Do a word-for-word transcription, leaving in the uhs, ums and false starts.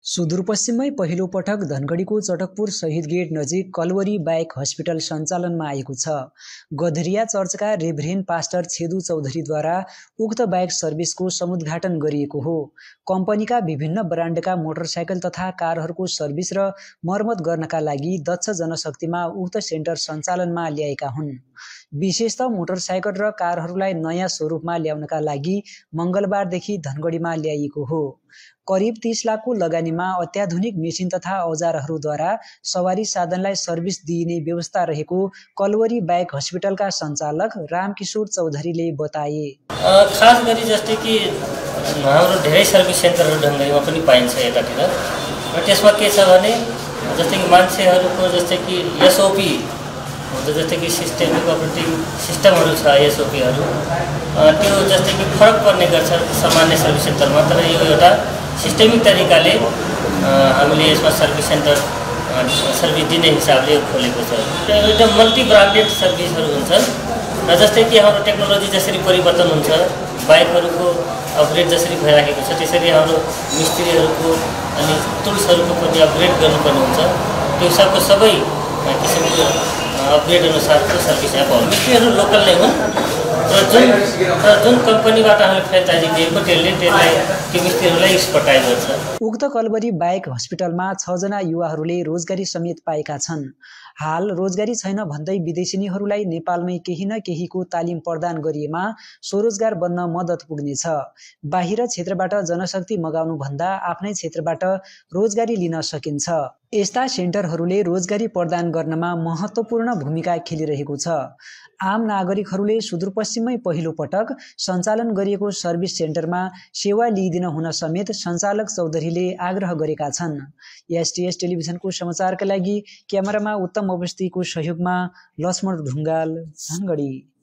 सुदूरपश्चिममै पहिलो पटक धनगढीको चटकपुर शहीद गेट नजिक कलवरी बाइक हस्पिटल सञ्चालनमा आएको छ। गधरिया चर्चका रेभरेन्ड पास्टर छेदु चौधरीद्वारा उक्त बाइक सर्भिसको समुद्घाटन गरिएको हो। कम्पनीका विभिन्न ब्रान्डका मोटरसाइकल तथा कारहरूको सर्भिस र मर्मत गर्नका लागि दक्ष जनशक्तिमा उक्त सेन्टर सञ्चालनमा ल्याएका हुन्। विशेषतः मोटरसाइकल र कारहरूलाई नयाँ स्वरूपमा ल्याउनका लागि मङ्गलबारदेखि धनगढीमा ल्याइएको हो। करिब तीस लाखको लगानीमा अत्याधुनिक मेसिन तथा औजारहरूद्वारा सवारी साधनलाई सर्भिस दिइने व्यवस्था रहेको कलवरी बाइक हस्पिटलका सञ्चालक रामकिशोर चौधरीले बताए। खास गरी जस्तै कि हाम्रो धेरै सर्भिस सेन्टरहरू ढङ्गैमा पनि पाइन्छ यतातिर र त्यसमा के छ भने जस्तै कि मान्छेहरूको जस्तै कि एसओपी हुन्छ, जस्तै कि सिस्टेमिक अपरेटिङ सिस्टमहरू छ एसओपीहरू, त्यो जस्तै कि फरक पर्ने गर्छ सामान्य सर्भिस सेन्टरमा। तर यो एउटा सिस्टेमिक तरिकाले हामीले यसमा सर्भिस सेन्टर सर्भिस दिने हिसाबले खोलेको छ। एउटा मल्टी ब्रान्डेड सर्भिसहरू हुन्छन् र जस्तै कि हाम्रो टेक्नोलोजी जसरी परिवर्तन हुन्छ, बाइकहरूको अपग्रेड जसरी भइराखेको छ, त्यसरी हाम्रो मिस्त्रीहरूको अनि टुल्सहरूको पनि अपग्रेड गर्नुपर्ने हुन्छ। त्यो सबको सबै किसिमको अपग्रेड अनुसारको सर्भिस एप हो। मिस्त्रीहरू लोकल नै हुन् र जुन जुन कम्पनीबाट हामीले फ्रेन्चाइजी दिएको त्यसले त्यसलाई त्यो मिस्त्रीहरूलाई एक्सपर्टाइज गर्छ। उक्त कलवरी बाइक हस्पिटलमा छजना युवाहरूले रोजगारी समेत पाएका छन्। हाल रोजगारी छैन भन्दै विदेशीनीहरूलाई नेपालमै केही न केहीको तालिम प्रदान गरिएमा स्वरोजगार बन्न मद्दत पुग्नेछ। बाहिर क्षेत्रबाट जनशक्ति मगाउनु भन्दा आफ्नै क्षेत्रबाट रोजगारी लिन सकिन्छ। यस्ता सेन्टरहरूले रोजगारी प्रदान गर्नमा महत्त्वपूर्ण भूमिका खेलिरहेको छ। आम नागरिकहरूले सुदूरपश्चिममै पहिलो पटक सञ्चालन गरिएको सर्भिस सेन्टरमा सेवा लिइदिन हुन समेत सञ्चालक चौधरीले आग्रह गरेका छन्। एसटीएस टेलिभिजनको समाचारका लागि क्यामेरामा उत्तम अवस्थीको सहयोगमा लक्ष्मण ढुङ्गाल, धनगढी।